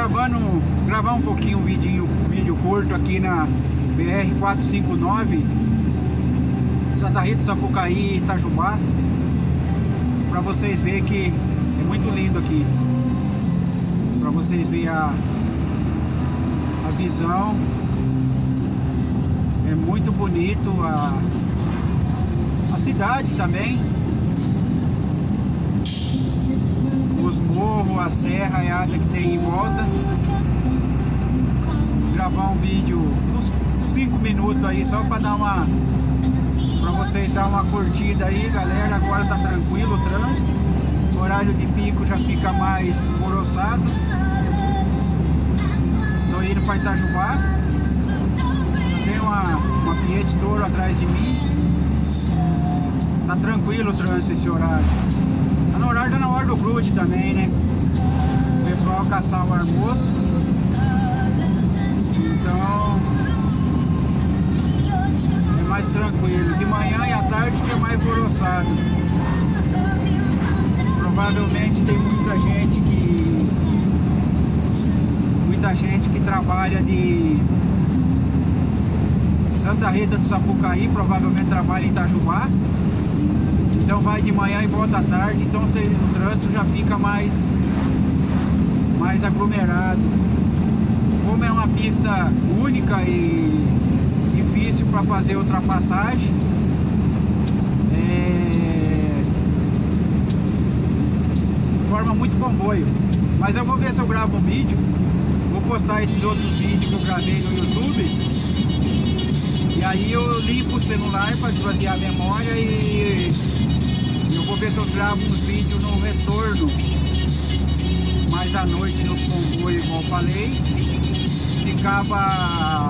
gravar um pouquinho um vídeo curto aqui na BR-459, Santa Rita, Sapucaí e Itajubá, para vocês verem que é muito lindo aqui, para vocês verem a visão. É muito bonito a cidade também, os morros, a serra e a área que tem em volta. Gravar um vídeo uns 5 minutos aí só para dar uma, para vocês dar uma curtida aí, galera. Agora tá tranquilo o trânsito, o horário de pico já fica mais alvoroçado. Tô indo para Itajubá, tem uma Fiat Toro atrás de mim. Tá tranquilo o trânsito esse horário. Tá no horário, tá na hora do grude também, né? O pessoal caçar o almoço. Então é mais tranquilo. De manhã e à tarde que é mais alvoroçado. Provavelmente tem muita gente que trabalha de Santa Rita do Sapucaí, provavelmente trabalha em Itajubá. Então vai de manhã e volta à tarde, então o trânsito já fica mais aglomerado. Como é uma pista única e difícil para fazer ultrapassagem, forma muito comboio. Mas eu vou ver se eu gravo um vídeo, vou postar esses outros vídeos que eu gravei no YouTube, e aí eu limpo o celular para esvaziar a memória e eu vou ver se eu gravo uns vídeos no retorno, mais à noite nos comboios, igual eu falei, que acaba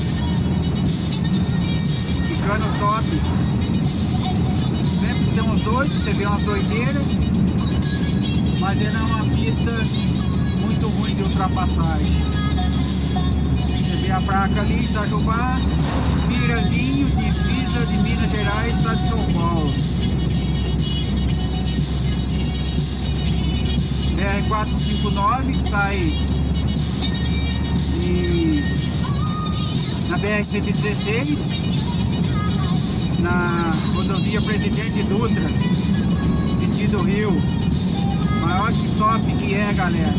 ficando top. Sempre tem uns doidos, você vê umas doideiras, mas ele é uma pista muito ruim de ultrapassagem. Você vê a placa ali, Itajubá, Miranguinho, divisa de Minas Gerais, estado de São Paulo. BR-459 que sai na BR-116, na rodovia Presidente Dutra, sentido Rio. Maior que top que é, galera.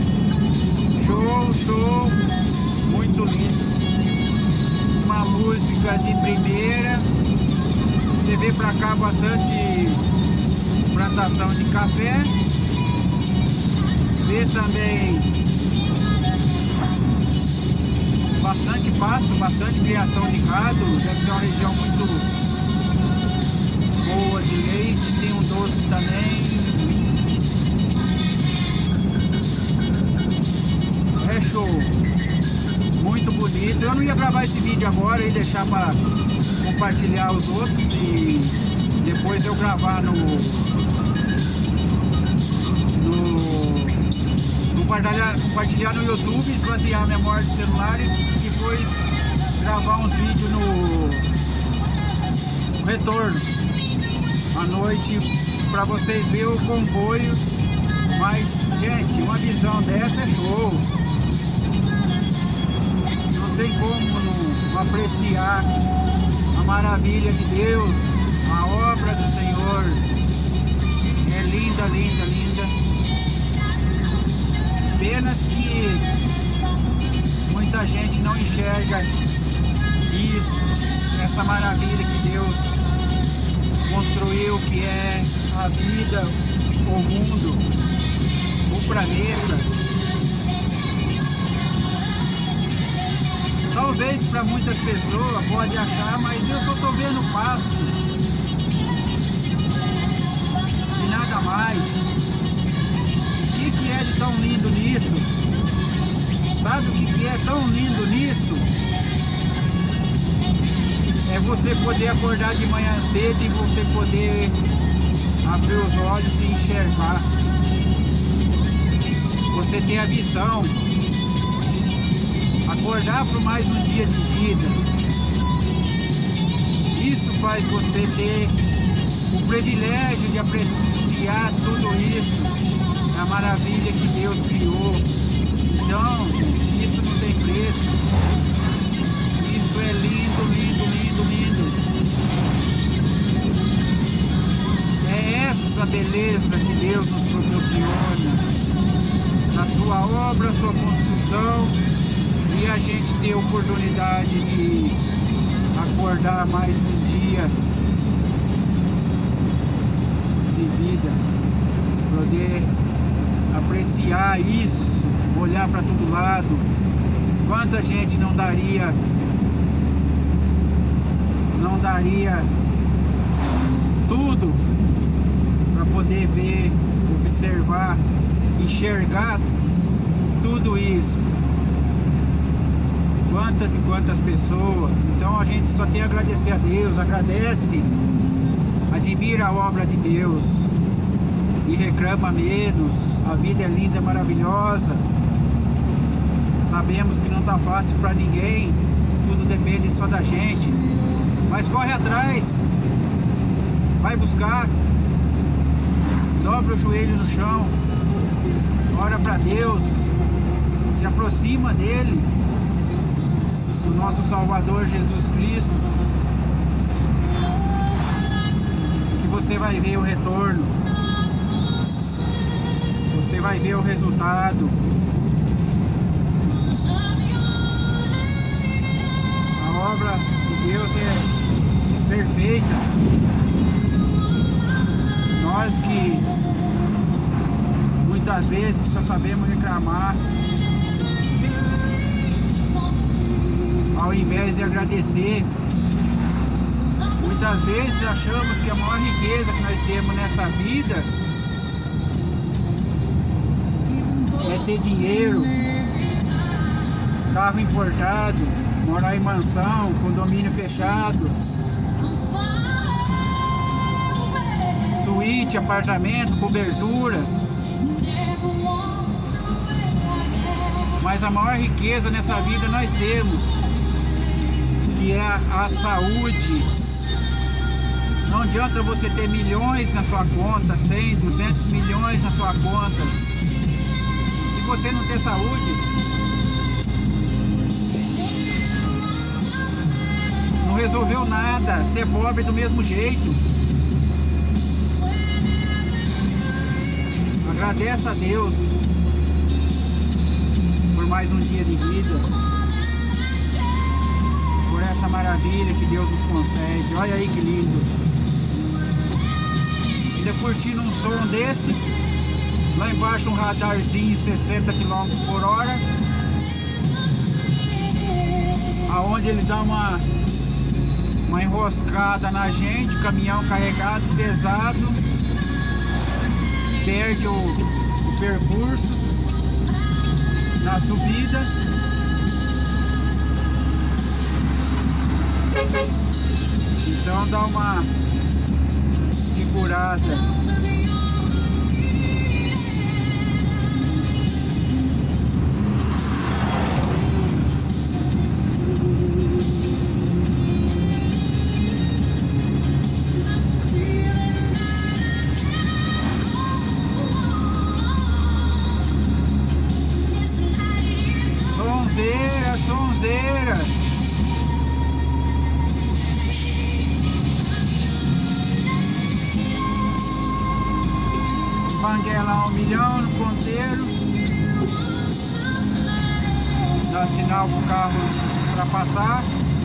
Show, muito lindo. Uma música de primeira. Você vê pra cá bastante plantação de café. Vê também bastante pasto, bastante criação de gado. Deve ser uma região muito boa de leite. Tem um doce também. É show, muito bonito. Eu não ia gravar esse vídeo agora e deixar para compartilhar os outros e depois eu gravar compartilhar no YouTube, esvaziar a memória do celular e depois gravar uns vídeos no retorno à noite para vocês verem o comboio. Mas, gente, uma visão dessa é show. Não tem como não apreciar a maravilha de Deus, a obra do Senhor. É linda, linda, linda. Apenas que muita gente não enxerga isso, essa maravilha que Deus construiu, que é a vida, o mundo, o planeta. Talvez para muitas pessoas pode achar, mas eu só estou vendo pasto e nada mais. O que é de tão lindo nisso? Sabe o que é tão lindo nisso? É você poder acordar de manhã cedo e você poder abrir os olhos e enxergar. Você ter a visão, acordar para mais um dia de vida. Isso faz você ter o privilégio de apreciar tudo isso, a maravilha que Deus criou. Então, sua obra, sua construção, e a gente ter oportunidade de acordar mais um dia de vida, poder apreciar isso, olhar para todo lado. Quanta gente não daria tudo para poder ver, observar, enxergar tudo isso. Quantas e quantas pessoas. Então a gente só tem a agradecer a Deus, agradece, admira a obra de Deus e reclama menos. A vida é linda, é maravilhosa. Sabemos que não está fácil para ninguém, tudo depende só da gente, mas corre atrás, vai buscar, dobra o joelho no chão, ora para Deus, se aproxima dele, do nosso Salvador Jesus Cristo, que você vai ver o retorno, você vai ver o resultado. A obra de Deus é perfeita. Nós que muitas vezes só sabemos reclamar, ao invés de agradecer. Muitas vezes achamos que a maior riqueza que nós temos nessa vida é ter dinheiro, carro importado, morar em mansão, condomínio fechado, suíte, apartamento, cobertura. Mas a maior riqueza nessa vida nós temos, que é a saúde. Não adianta você ter milhões na sua conta, 100, 200 milhões na sua conta, e você não ter saúde. Não resolveu nada, ser pobre do mesmo jeito. Agradeça a Deus por mais um dia de vida, por essa maravilha que Deus nos concede. Olha aí que lindo. Ainda curtindo um som desse, lá embaixo um radarzinho 60 km por hora, aonde ele dá uma enroscada na gente, caminhão carregado, pesado, perde o percurso na subida. Então dá uma segurada. Sonzeira, sonzeira. Banguela 1 milhão no ponteiro. Dá sinal pro carro para passar.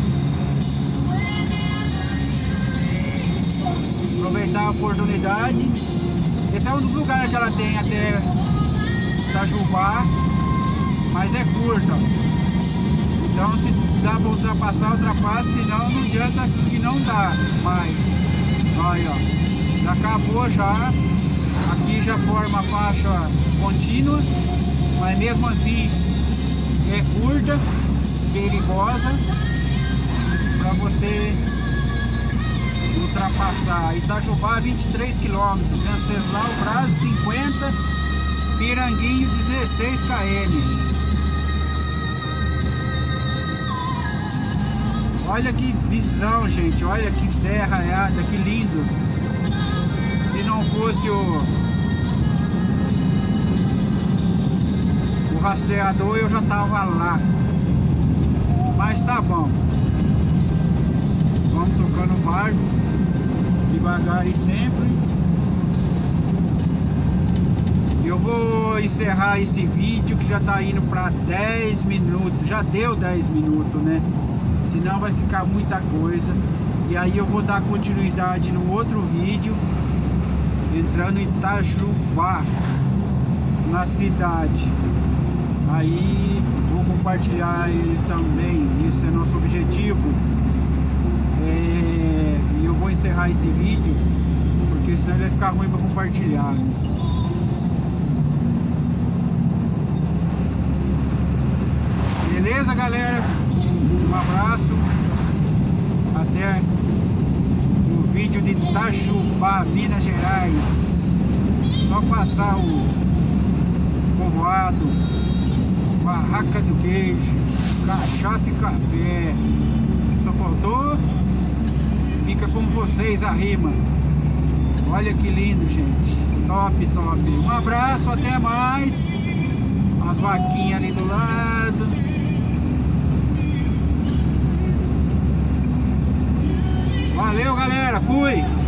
Aproveitar a oportunidade. Esse é um dos lugares que ela tem até Itajubá, mas é curta. Então se dá para ultrapassar, ultrapassa, senão não adianta que não dá mais. Olha, ó, já acabou já. Aqui já forma a faixa contínua, mas mesmo assim é curta, perigosa para você ultrapassar. Itajubá 23 km, Venceslau Braz 50, Piranguinho 16 km. Olha que visão, gente, olha que serra raiada, que lindo. Se não fosse o rastreador, eu já tava lá. Mas tá bom. Vamos tocando o barco devagar e sempre. E Eu vou encerrar esse vídeo que já tá indo para 10 minutos. Já deu 10 minutos, né? Senão vai ficar muita coisa. E aí eu vou dar continuidade no outro vídeo, entrando em Itajubá, na cidade. Aí vou compartilhar ele também. Esse é nosso objetivo. E eu vou encerrar esse vídeo, porque senão ele vai ficar ruim para compartilhar. Beleza, galera? Um abraço. Até o vídeo de Itajubá, Minas Gerais. Só passar o povoado, barraca do queijo, cachaça e café. Só faltou Fica com vocês a rima. Olha que lindo, gente. Top, top. Um abraço, até mais. As vaquinhas ali do lado. Valeu, galera. Fui.